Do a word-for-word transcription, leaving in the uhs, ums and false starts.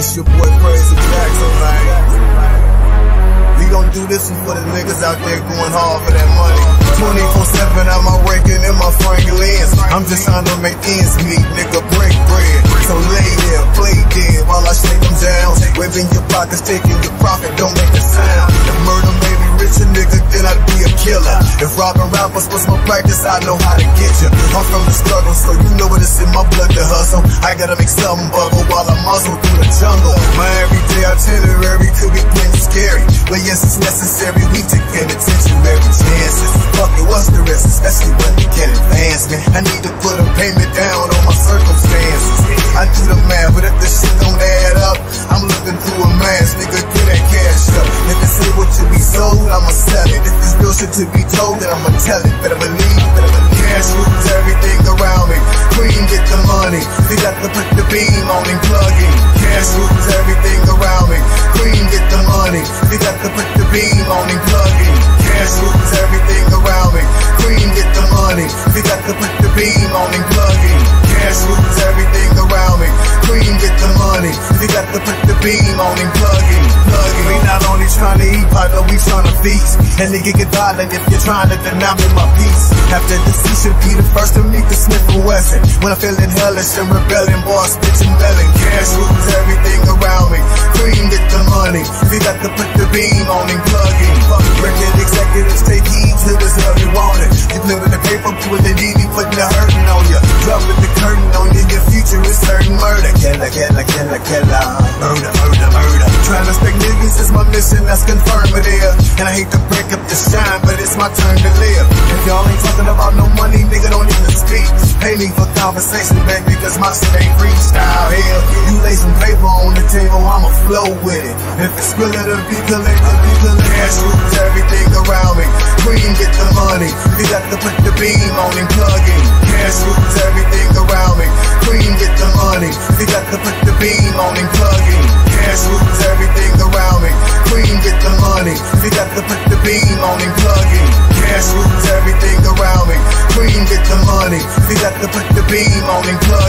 It's your boy Crazy Jackson, man. We gon' do this one for the niggas out there going hard for that money. twenty-four seven, I'm out raking in my Franklins. I'm just trying to make ends meet, nigga, break bread. So lay there, play dead while I shake them down. Waving your pockets, taking your profit, don't make a sound. If murder made me rich, a nigga, then I'd be a killer. If robbing rappers was my practice, I know how to get you. I'm from the struggle, so you know what it's in my blood to hustle. I gotta make something bubble while I muzzle through the jungle. My everyday itinerary could be plenty scary, but yes, it's necessary. We take attention every chances. Fuck it, what's the risk, especially when we get advancement? I need to put a payment down on my circumstances. I do the math, but if this shit don't add up, I'm looking through a mask, nigga, get that cash up. If it's able to be sold, I'ma sell it. If it's real shit to be told, then I'ma tell it. Better believe, better believe. Cash rules everything around me. Queen, get the money. We got to put the beam on and plug in. Cash rules everything around me. Queen, get the money. We got to put the beam on and plug in. Cash rules everything around me. Queen, get the money. We got to put the beam on and plug in. Cash rules everything around me. Queen, get the money. We got to put the beam on and plug in. Plug in. We not only trying to eat, partner, we trying to feast. And nigga get violent if you're trying to deny me my peace. After this, you should be the first to meet the Smith and Wesson. When I'm feeling hellish and rebelling, boy, bitch and belling. Cash rules everything around me. Queen, get the money. We got to put the beam on and plug in. Record executives take heed to this hell you want it. You live in the paper, pulling the D V, putting the hurting on you. Dropping the curtain on you, your future is certain murder. Killer, killer, killer, killer. Murder, murder, murder. Trying to respect niggas is my mission, that's confirmative. And I hate to break up the shine, but it's my turn to live. If y'all ain't talking about no money, nigga, don't even speak. Pay me for conversation, baby, cause my shit ain't freestyle. Hell, you lay some paper on the table, I'ma flow with it. If it's real, it'll be collected, be collected. Cash rules everything around me. Queen, get the money. We got to put the beam on and plug in. Cash rules everything around me. Queen, get the money. We got to put the beam on and plug in. Cash rules everything around me. Queen, get the money. We got to put the beam on and plug in. Cash rules everything around me. Queen, get the money. We got to put the beam on and plug in.